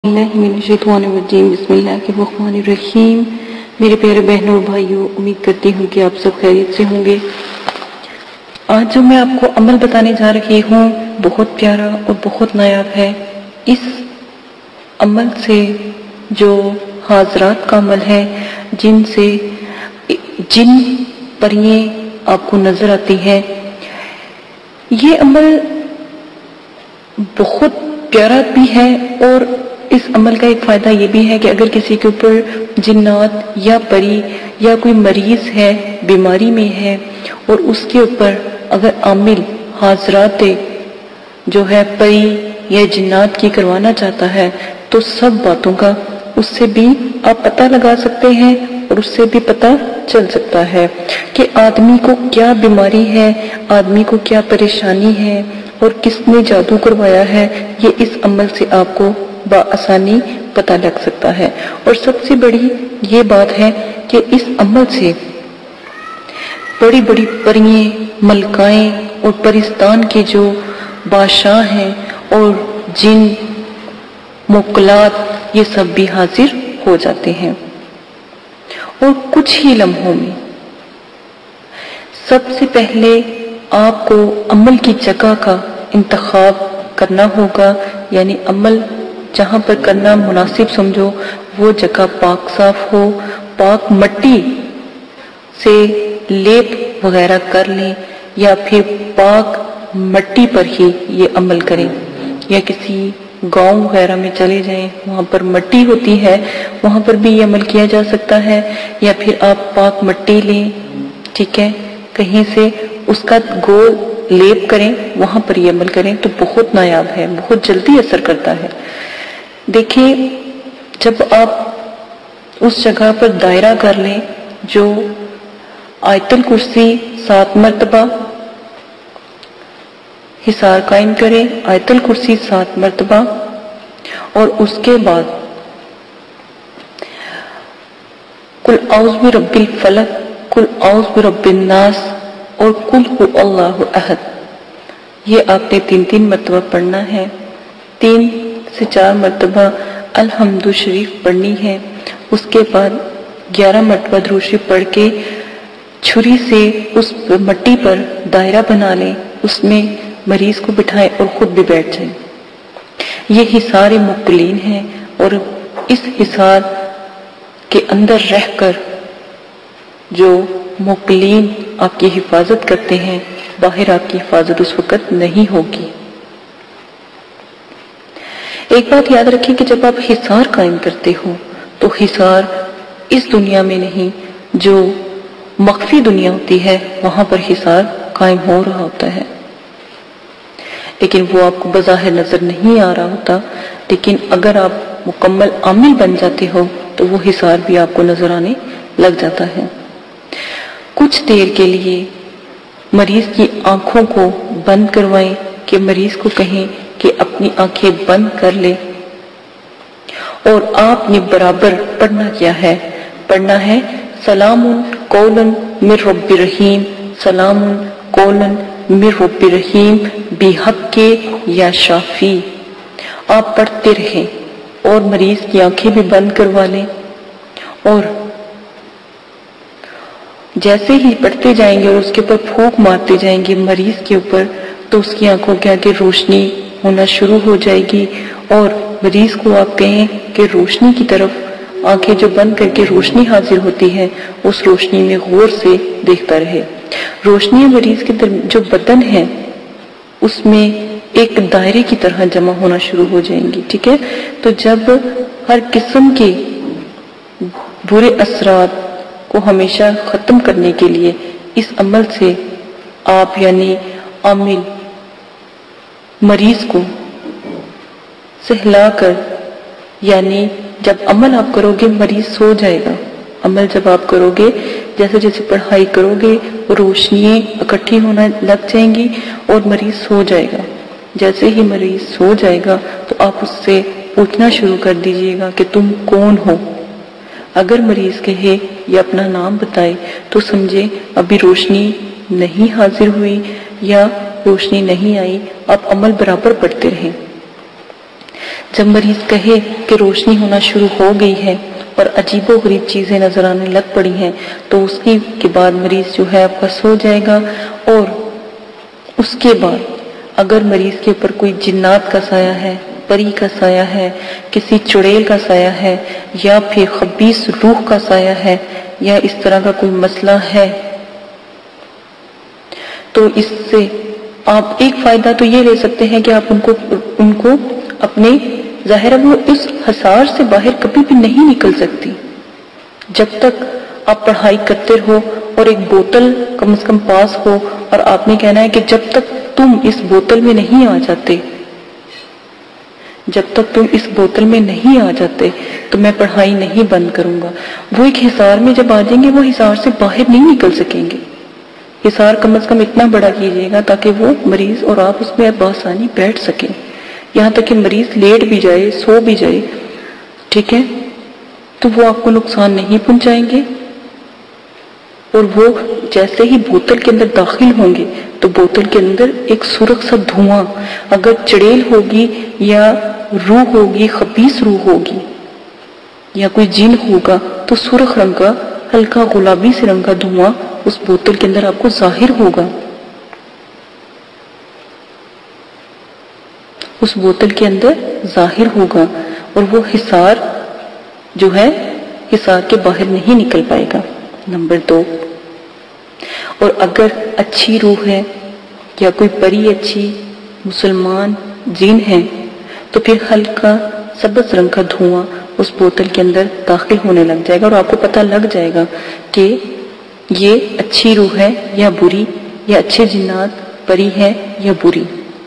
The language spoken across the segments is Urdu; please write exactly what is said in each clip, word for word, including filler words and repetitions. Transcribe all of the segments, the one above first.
اللہ من الشیطان الرجیم بسم اللہ الرحمن الرحیم۔ میرے پیارے بہنوں اور بھائیوں، امید کرتی ہوں کہ آپ سب خیریت سے ہوں گے۔ آج جو میں آپ کو عمل بتانے جا رہی ہوں بہت پیارا اور بہت نایاب ہے۔ اس عمل سے جو حاضرات کا عمل ہے، جن سے جن پریاں آپ کو نظر آتی ہیں، یہ عمل بہت پیارا بھی ہے، اور اس عمل کا ایک فائدہ یہ بھی ہے کہ اگر کسی کے اوپر جنات یا پری یا کوئی مریض ہے، بیماری میں ہے، اور اس کے اوپر اگر عامل حاضرات جو ہے پری یا جنات کی کروانا چاہتا ہے، تو سب باتوں کا اس سے بھی آپ پتہ لگا سکتے ہیں، اور اس سے بھی پتہ چل سکتا ہے کہ آدمی کو کیا بیماری ہے، آدمی کو کیا پریشانی ہے، اور کس نے جادو کروایا ہے۔ یہ اس عمل سے آپ کو بآسانی پتہ لگ سکتا ہے۔ اور سب سے بڑی یہ بات ہے کہ اس عمل سے بڑی بڑی پریاں، ملکائیں اور پرستان کے جو بادشاہ ہیں اور جن موکلات، یہ سب بھی حاضر ہو جاتے ہیں، اور کچھ ہی لمحوں میں۔ سب سے پہلے آپ کو عمل کی جگہ کا انتخاب کرنا ہوگا، یعنی عمل جہاں پر کرنا مناسب سمجھو وہ جگہ پاک صاف ہو، پاک مٹی سے لیپ وغیرہ کر لیں، یا پھر پاک مٹی پر ہی یہ عمل کریں، یا کسی گاؤں وغیرہ میں چلے جائیں، وہاں پر مٹی ہوتی ہے، وہاں پر بھی یہ عمل کیا جا سکتا ہے، یا پھر آپ پاک مٹی لیں، ٹھیک ہے، کہیں سے اس کا گول لیپ کریں، وہاں پر یہ عمل کریں تو بہت نایاب ہے، بہت جلدی اثر کرتا ہے۔ دیکھیں، جب آپ اس جگہ پر دائرہ کر لیں، جو آیت الکرسی سات مرتبہ حصار قائم کریں، آیت الکرسی سات مرتبہ، اور اس کے بعد قل اعوذ برب الفلق، قل اعوذ برب الناس اور قل هو اللہ احد، یہ آپ نے تین تین مرتبہ پڑھنا ہے۔ تین سے چار مرتبہ الحمد شریف پڑھنی ہے۔ اس کے بعد گیارہ مرتبہ درود شریف پڑھ کے چھری سے اس مٹی پر دائرہ بنا لیں، اس میں مریض کو بٹھائیں اور خود بھی بیٹھ جائیں۔ یہ حصار مبتلین ہے، اور اس حصار کے اندر رہ کر جو مبتلین آپ کی حفاظت کرتے ہیں، باہر آپ کی حفاظت اس وقت نہیں ہوگی۔ ایک بات یاد رکھیں کہ جب آپ حصار قائم کرتے ہو تو حصار اس دنیا میں نہیں، جو مخفی دنیا ہوتی ہے وہاں پر حصار قائم ہو رہا ہوتا ہے، لیکن وہ آپ کو بظاہر نظر نہیں آ رہا ہوتا، لیکن اگر آپ مکمل عامل بن جاتے ہو تو وہ حصار بھی آپ کو نظر آنے لگ جاتا ہے۔ کچھ دیر کے لیے مریض کی آنکھوں کو بند کروائیں، کہ مریض کو کہیں کہ اپنی آنکھیں بند کر لے، اور آپ نے برابر پڑھنا کیا ہے، پڑھنا ہے سلام قولا من رب رحیم، سلام قولا من رب رحیم بحق یا شافی۔ آپ پڑھتے رہیں اور مریض کی آنکھیں بھی بند کروا لیں، اور جیسے ہی پڑھتے جائیں گے اور اس کے اوپر پھونک مارتے جائیں گے مریض کے اوپر، تو اس کی آنکھوں کے آگے روشنی ہونا شروع ہو جائے گی، اور مریض کو آپ کہیں کہ روشنی کی طرف آنکھیں جو بند کر کے روشنی حاضر ہوتی ہے، اس روشنی میں غور سے دیکھتا رہے۔ روشنی مریض کے جو بدن ہے اس میں ایک دائرے کی طرح جمع ہونا شروع ہو جائیں گی، ٹھیک ہے۔ تو جب ہر قسم کے برے اثرات کو ہمیشہ ختم کرنے کے لیے اس عمل سے آپ یعنی عامل مریض کو سہلا کر، یعنی جب عمل آپ کرو گے مریض سو جائے گا، عمل جب آپ کرو گے، جیسے جیسے پڑھائی کرو گے روشنیاں اکٹھی ہونا لگ جائیں گی اور مریض سو جائے گا۔ جیسے ہی مریض سو جائے گا تو آپ اس سے پوچھنا شروع کر دیجئے گا کہ تم کون ہو۔ اگر مریض کہے یا اپنا نام بتائے تو سمجھے ابھی روشنی نہیں حاضر ہوئی یا روشنی نہیں آئی، آپ عمل برابر پڑھتے رہیں۔ جب مریض کہے کہ روشنی ہونا شروع ہو گئی ہے اور عجیب و غریب چیزیں نظر آنے لگ پڑی ہیں، تو اس کی کے بعد مریض جو ہے آپ کا سو جائے گا، اور اس کے بعد اگر مریض کے اوپر کوئی جنات کا سایہ ہے، پری کا سایہ ہے، کسی چڑیل کا سایہ ہے، یا پھر خبیث روح کا سایہ ہے، یا اس طرح کا کوئی مسئلہ ہے، تو اس سے آپ ایک فائدہ تو یہ لے سکتے ہیں کہ آپ ان کو ان کو اپنے ظاہر وہ اس حصار سے باہر کبھی بھی نہیں نکل سکتی جب تک آپ پڑھائی کرتے رہو، اور ایک بوتل کم از کم پاس ہو، اور آپ نے کہنا ہے کہ جب تک تم اس بوتل میں نہیں آ جاتے جب تک تم اس بوتل میں نہیں آ جاتے تو میں پڑھائی نہیں بند کروں گا۔ وہ ایک حصار میں جب آ جائیں گے وہ حصار سے باہر نہیں نکل سکیں گے۔ حصار کم از کم اتنا بڑا کیجیے گا تاکہ وہ مریض اور آپ اس میں بآسانی بیٹھ سکیں، یہاں تک کہ مریض لیٹ بھی جائے، سو بھی جائے، ٹھیک ہے، تو وہ آپ کو نقصان نہیں پہنچائیں گے۔ اور وہ جیسے ہی بوتل کے اندر داخل ہوں گے تو بوتل کے اندر ایک سرخ سا دھواں، اگر چڑیل ہوگی یا روح ہوگی، خبیث روح ہوگی یا کوئی جن ہوگا، تو سرخ رنگ کا ہلکا گلابی سے رنگ کا دھواں اس بوتل کے اندر آپ کو ظاہر ہوگا۔ اس بوتل کے اندر ظاہر ہوگا، اور وہ حصار جو ہے حصار کے باہر نہیں نکل پائے گا۔ نمبر دو، اور اگر اچھی روح ہے یا کوئی پری اچھی مسلمان جن ہے تو پھر ہلکا سبز رنگ کا دھواں اس بوتل کے اندر داخل ہونے لگ جائے گا، اور آپ کو پتہ لگ جائے گا کہ یہ اچھی روح ہے یا بری، یا اچھے جنات پری ہے یا بری۔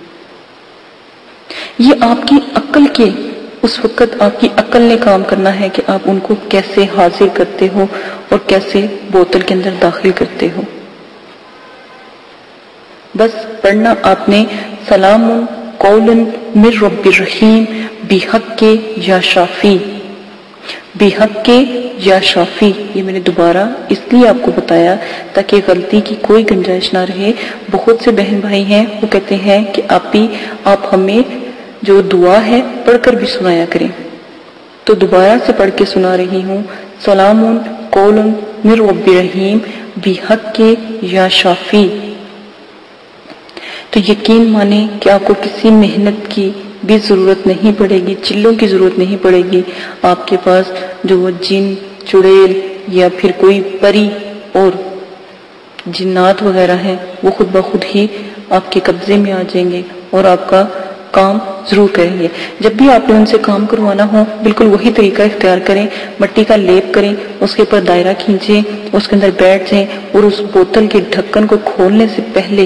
یہ آپ کی عقل کے اس وقت آپ کی عقل نے کام کرنا ہے کہ آپ ان کو کیسے حاضر کرتے ہو اور کیسے بوتل کے اندر داخل کرتے ہو۔ بس پڑھنا آپ نے سلام قول من رب الرحیم بحق کے یا شافی، بحق کے یا شافی، یہ میں نے دوبارہ اس لیے آپ کو بتایا تاکہ غلطی کی کوئی گنجائش نہ رہے۔ بہت سے بہن بھائی ہیں وہ کہتے ہیں کہ آپ بھی آپ ہمیں جو دعا ہے پڑھ کر بھی سنایا کریں، تو دوبارہ سے پڑھ کے سنا رہی ہوں، سلام قول من رب الرحیم بحق کے یا شافی۔ تو یقین مانیں کہ آپ کو کسی محنت کی بھی ضرورت نہیں پڑے گی، چلوں کی ضرورت نہیں پڑے گی۔ آپ کے پاس جو وہ جن، چڑیل یا پھر کوئی پری اور جنات وغیرہ ہیں وہ خود بخود ہی آپ کے قبضے میں آ جائیں گے اور آپ کا کام ضرور کریں گے۔ جب بھی آپ نے ان سے کام کروانا ہو بالکل وہی طریقہ اختیار کریں، مٹی کا لیپ کریں، اس کے اوپر دائرہ کھینچیں، اس کے اندر بیٹھ جائیں، اور اس بوتل کے ڈھکن کو کھولنے سے پہلے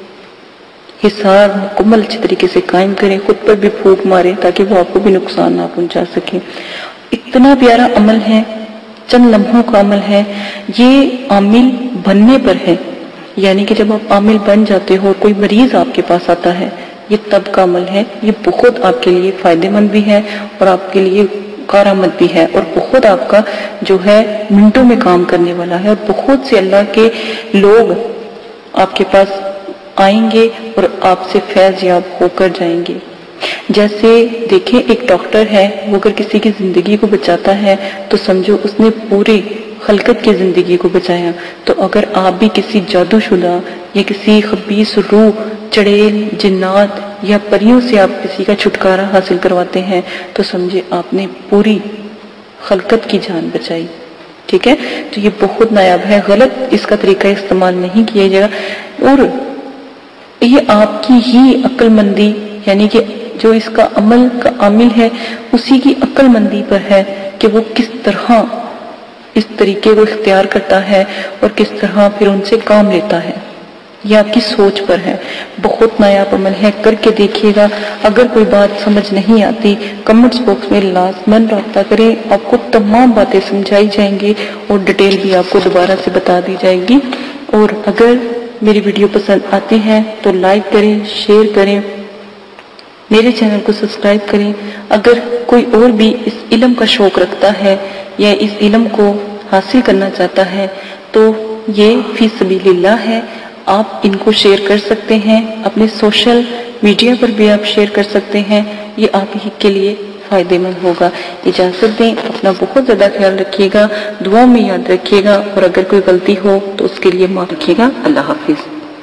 حصار مکمل اچھی طریقے سے قائم کریں، خود پر بھی پھونک ماریں تاکہ وہ آپ کو بھی نقصان نہ پہنچا سکیں۔ اتنا پیارا عمل ہے، چند لمحوں کا عمل ہے، یہ عامل بننے پر ہے، یعنی کہ جب آپ عامل بن جاتے ہو، کوئی مریض آپ کے پاس آتا ہے، یہ تب کا عمل ہے۔ یہ بہت آپ کے لیے فائدہ مند بھی ہے اور آپ کے لیے کارآمد بھی ہے، اور بہت آپ کا جو ہے منٹوں میں کام کرنے والا ہے، اور بہت سے اللہ کے لوگ آپ کے پاس آئیں گے اور آپ سے فیض یاب ہو کر جائیں گے۔ جیسے دیکھیں ایک ڈاکٹر ہے، وہ اگر کسی کی زندگی کو بچاتا ہے تو سمجھو اس نے پوری خلقت کی زندگی کو بچایا۔ تو اگر آپ بھی کسی جادو شدہ یا کسی خبیث روح، چڑیل، جنات یا پریوں سے آپ کسی کا چھٹکارا حاصل کرواتے ہیں تو سمجھے آپ نے پوری خلقت کی جان بچائی، ٹھیک ہے۔ تو یہ بہت نایاب ہے، غلط اس کا طریقہ استعمال نہیں کیا جائے گا، اور یہ آپ کی ہی عقل مندی، یعنی کہ جو اس کا عمل کا عامل ہے اسی کی عقل مندی پر ہے کہ وہ کس طرح اس طریقے کو اختیار کرتا ہے اور کس طرح پھر ان سے کام لیتا ہے، یہ آپ کی سوچ پر ہے۔ بہت نایاب عمل ہے، کر کے دیکھیے گا۔ اگر کوئی بات سمجھ نہیں آتی کمنٹس باکس میں لازماً رابطہ کریں، آپ کو تمام باتیں سمجھائی جائیں گی اور ڈیٹیل بھی آپ کو دوبارہ سے بتا دی جائے گی۔ اور اگر میری ویڈیو پسند آتی ہے تو لائک کریں، شیئر کریں، میرے چینل کو سبسکرائب کریں۔ اگر کوئی اور بھی اس علم کا شوق رکھتا ہے یا اس علم کو حاصل کرنا چاہتا ہے تو یہ فی سبیل اللہ ہے، آپ ان کو شیئر کر سکتے ہیں، اپنے سوشل میڈیا پر بھی آپ شیئر کر سکتے ہیں، یہ آپ ہی کے لیے فائدے مند ہوگا۔ اجازت دیں، اپنا بہت زیادہ خیال رکھیے گا، دعاؤں میں یاد رکھیے گا، اور اگر کوئی غلطی ہو تو اس کے لیے معاف رکھیے گا۔ اللہ حافظ۔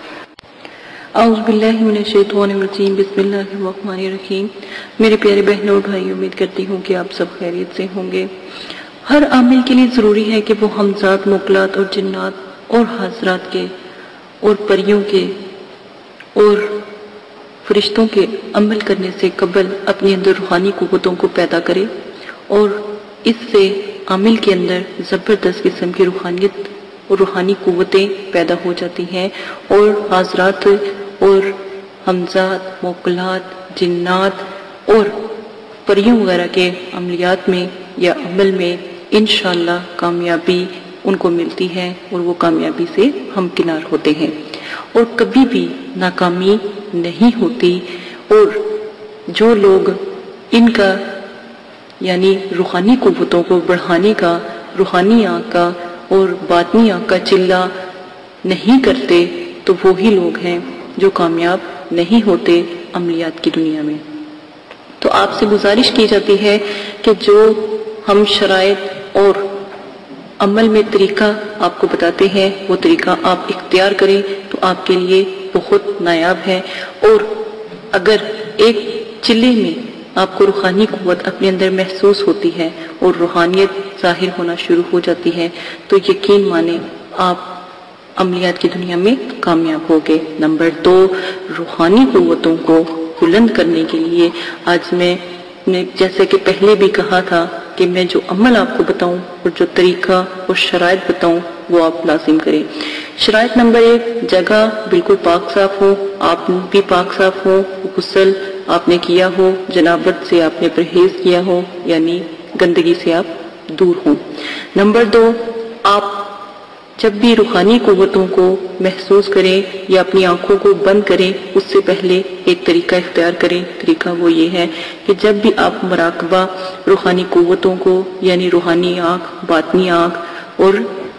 اعوذ باللہ من الشیطان الرجیم، بسم اللہ الرحمن الرحیم۔ میرے پیارے بہنوں اور بھائی، امید کرتی ہوں کہ آپ سب خیریت سے ہوں گے۔ ہر عامل کے لیے ضروری ہے کہ وہ ہمزاد، موکلات اور جنات اور حضرات کے اور پریوں کے اور فرشتوں کے عمل کرنے سے قبل اپنے اندر روحانی قوتوں کو پیدا کرے، اور اس سے عامل کے اندر زبردست قسم کی روحانیت اور روحانی قوتیں پیدا ہو جاتی ہیں، اور حضرات اور ہمزاد، موکلات، جنات اور پریوں وغیرہ کے عملیات میں یا عمل میں انشاءاللہ کامیابی ان کو ملتی ہے، اور وہ کامیابی سے ہمکنار ہوتے ہیں، اور کبھی بھی ناکامی نہیں ہوتی۔ اور جو لوگ ان کا یعنی روحانی قوتوں کو بڑھانے کا، روحانی آنکھ کا اور باطنی آنکھ کا چلہ نہیں کرتے، تو وہی لوگ ہیں جو کامیاب نہیں ہوتے عملیات کی دنیا میں۔ تو آپ سے گزارش کی جاتی ہے کہ جو ہم شرائط اور عمل میں طریقہ آپ کو بتاتے ہیں، وہ طریقہ آپ اختیار کریں تو آپ کے لیے بہت نایاب ہے۔ اور اگر ایک چلے میں آپ کو روحانی قوت اپنے اندر محسوس ہوتی ہے اور روحانیت ظاہر ہونا شروع ہو جاتی ہے، تو یقین مانیں آپ عملیات کی دنیا میں کامیاب ہوگے۔ نمبر دو، روحانی قوتوں کو بلند کرنے کے لیے آج میں نے جیسے کہ پہلے بھی کہا تھا کہ میں جو عمل آپ کو بتاؤں اور جو طریقہ اور شرائط بتاؤں وہ آپ لازم کریں۔ شرائط نمبر ایک، جگہ بالکل پاک صاف ہو، آپ بھی پاک صاف ہو، غسل آپ نے کیا ہو، جنابت سے آپ نے پرہیز کیا ہو، یعنی گندگی سے آپ دور ہوں۔ نمبر دو، آپ جب بھی روحانی قوتوں کو محسوس کریں یا اپنی آنکھوں کو بند کریں، اس سے پہلے ایک طریقہ اختیار کریں۔ طریقہ وہ یہ ہے کہ جب بھی آپ مراقبہ روحانی قوتوں کو یعنی روحانی آنکھ، باطنی آنکھ اور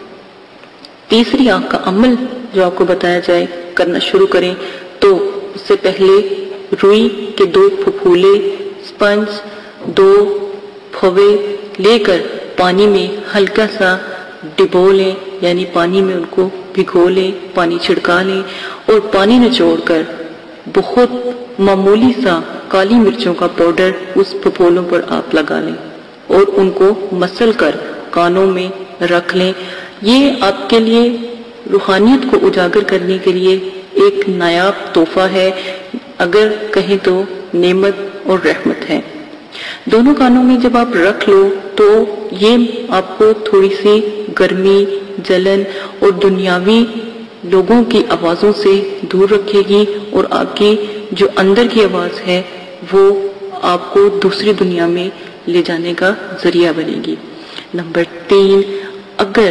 تیسری آنکھ کا عمل جو آپ کو بتایا جائے کرنا شروع کریں، تو اس سے پہلے روئی کے دو پھپھولے، سپنج، دو پھوے لے کر پانی میں ہلکا سا ڈبو لیں، یعنی پانی میں ان کو بھگو لیں، پانی چھڑکا لیں، اور پانی نچوڑ کر بہت معمولی سا کالی مرچوں کا پاؤڈر اس پھپھولوں پر آپ لگا لیں اور ان کو مسل کر کانوں میں رکھ لیں۔ یہ آپ کے لیے روحانیت کو اجاگر کرنے کے لیے ایک نایاب تحفہ ہے، اگر کہیں تو نعمت اور رحمت ہے۔ دونوں کانوں میں جب آپ رکھ لو تو یہ آپ کو تھوڑی سی گرمی، جلن اور دنیاوی لوگوں کی آوازوں سے دور رکھے گی، اور آپ کی جو اندر کی آواز ہے وہ آپ کو دوسری دنیا میں لے جانے کا ذریعہ بنے گی۔ نمبر تین، اگر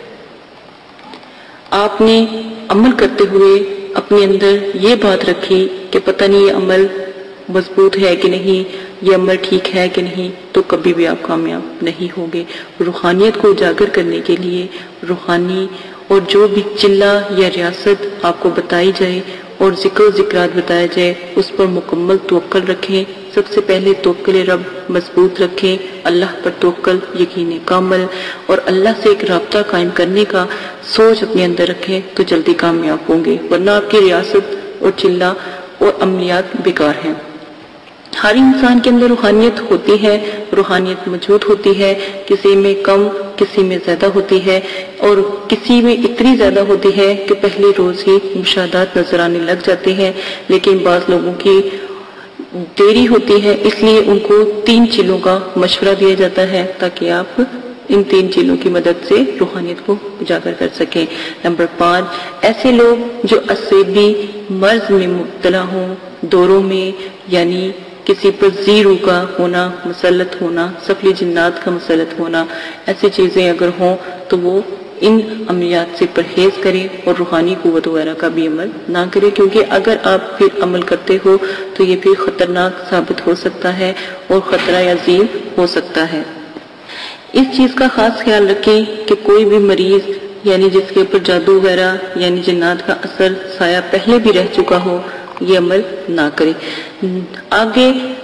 آپ نے عمل کرتے ہوئے اپنے اندر یہ بات رکھی کہ پتہ نہیں یہ عمل مضبوط ہے کہ نہیں، یہ عمل ٹھیک ہے کہ نہیں، تو کبھی بھی آپ کامیاب نہیں ہوگے۔ روحانیت کو اجاگر کرنے کے لیے روحانی اور جو بھی چلہ یا ریاست آپ کو بتائی جائے اور ذکر و ذکرات بتایا جائے، اس پر مکمل توکل رکھیں۔ سب سے پہلے توکل رب مضبوط رکھیں، اللہ پر توکل، یقین کامل، اور اللہ سے ایک رابطہ قائم کرنے کا سوچ اپنے اندر رکھیں تو جلدی کامیاب ہوں گے، ورنہ آپ کی ریاست اور چلہ اور عملیات بیکار ہیں۔ ہر انسان کے اندر روحانیت ہوتی ہے، روحانیت موجود ہوتی ہے، کسی میں کم، کسی میں زیادہ ہوتی ہے، اور کسی میں اتنی زیادہ ہوتی ہے کہ پہلے روز ہی مشاہدات نظر آنے لگ جاتے ہیں، لیکن بعض لوگوں کی دیری ہوتی ہے، اس لیے ان کو تین چیزوں کا مشورہ دیا جاتا ہے تاکہ آپ ان تین چیزوں کی مدد سے روحانیت کو اجاگر کر سکیں۔ نمبر پانچ، ایسے لوگ جو عصبی مرض میں مبتلا ہوں، دوروں میں یعنی کسی پر زیرو کا ہونا، مسلط ہونا، سفلی جنات کا مسلط ہونا، ایسی چیزیں اگر ہوں تو وہ ان عملیات سے پرہیز کریں اور روحانی قوت وغیرہ کا بھی عمل نہ کریں، کیونکہ اگر آپ پھر عمل کرتے ہو تو یہ پھر خطرناک ثابت ہو سکتا ہے اور خطرہ عظیم ہو سکتا ہے۔ اس چیز کا خاص خیال رکھیں کہ کوئی بھی مریض یعنی جس کے اوپر جادو وغیرہ یعنی جنات کا اثر سایہ پہلے بھی رہ چکا ہو، یہ عمل نہ کرے۔ آگے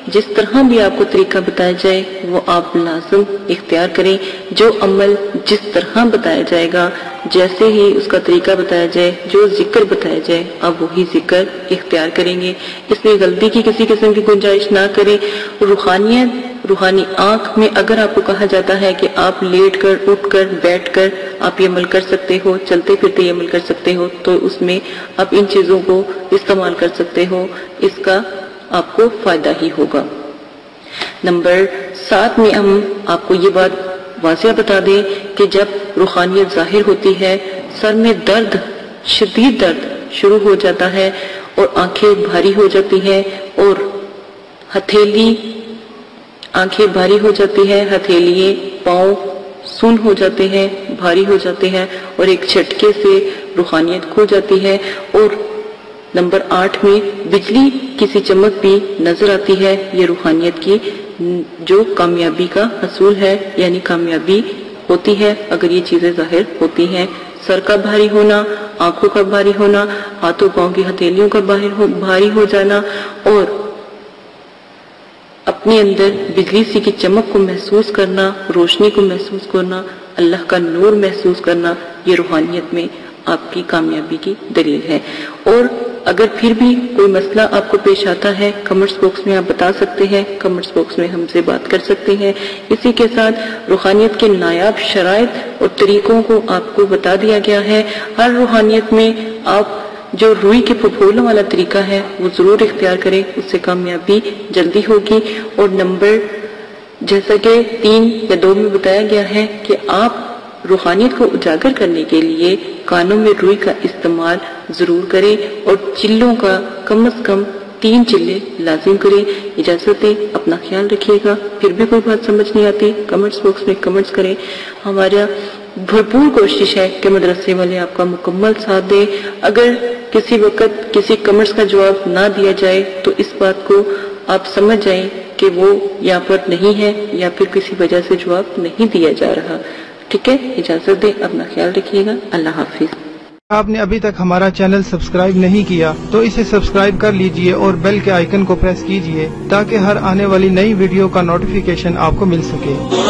جس طرح بھی آپ کو طریقہ بتایا جائے وہ آپ لازم اختیار کریں. جو عمل جس طرح بتایا جائے گا، جیسے ہی اس کا طریقہ بتایا جائے، جو ذکر بتایا جائے، آپ وہی ذکر اختیار کریں گے. اس میں غلطی کی کسی قسم کی گنجائش نہ کریں. روحانیت، روحانی آنکھ میں اگر آپ کو کہا جاتا ہے کہ آپ لیٹ کر، اٹھ کر، بیٹھ کر آپ یہ عمل کر سکتے ہو، چلتے پھرتے یہ عمل کر سکتے ہو، تو اس میں آپ ان چیزوں کو استعمال کر سکتے ہو. اس کا آپ کو فائدہ ہی ہوگا. نمبر سات میں ہم آپ کو یہ بات واضح بتا دیں کہ جب روحانیت ظاہر ہوتی ہے، سر میں درد، شدید درد شروع ہو جاتا ہے اور آنکھیں بھاری ہو جاتی ہیں اور ہتھیلی آنکھیں بھاری ہو جاتی ہے، ہتھیلیے پاؤں سن ہو جاتے ہیں، بھاری ہو جاتے ہیں اور ایک جھٹکے سے روحانیت کھو جاتی ہے. اور نمبر آٹھ میں بجلی کسی چمک بھی نظر آتی ہے. یہ روحانیت کی جو کامیابی کا حصول ہے، یعنی کامیابی ہوتی ہے اگر یہ چیزیں ظاہر ہوتی ہیں. سر کا بھاری ہونا، آنکھوں کا بھاری ہونا، ہاتھوں پاؤں کی ہتھیلیوں کا بھاری ہو جانا اور اپنے اندر بجلی سی کی چمک کو محسوس کرنا، روشنی کو محسوس کرنا، اللہ کا نور محسوس کرنا، یہ روحانیت میں آپ کی کامیابی کی دلیل ہے. اور اگر پھر بھی کوئی مسئلہ آپ کو پیش آتا ہے، کمنٹس باکس میں آپ بتا سکتے ہیں، کمنٹس باکس میں ہم سے بات کر سکتے ہیں. اسی کے ساتھ روحانیت کے نایاب شرائط اور طریقوں کو آپ کو بتا دیا گیا ہے. ہر روحانیت میں آپ جو روئی کے پھپھولوں والا طریقہ ہے وہ ضرور اختیار کریں، اس سے کامیابی جلدی ہوگی. اور نمبر جیسا کہ تین یا دو میں بتایا گیا ہے کہ آپ روحانیت کو اجاگر کرنے کے لیے کانوں میں روئی کا استعمال ضرور کریں اور چلوں کا کم از کم تین چلے لازم کریں. اجازت دیں، اپنا خیال رکھیے گا. پھر بھی کوئی بات سمجھ نہیں آتی کمنٹس باکس میں کمنٹس کریں. ہمارا بھرپور کوشش ہے کہ مدرسے والے آپ کا مکمل ساتھ دیں. اگر کسی وقت کسی کمنٹس کا جواب نہ دیا جائے تو اس بات کو آپ سمجھ جائیں کہ وہ یہاں پر نہیں ہے یا پھر کسی وجہ سے جواب نہیں دیا جا رہا. ٹھیک ہے، اجازت دیں، اپنا خیال رکھیے گا. اللہ حافظ. آپ نے ابھی تک ہمارا چینل سبسکرائب نہیں کیا تو اسے سبسکرائب کر لیجئے اور بیل کے آئیکن کو پریس کیجئے تاکہ ہر آنے والی نئی ویڈیو کا نوٹیفیکیشن آپ کو مل سکے.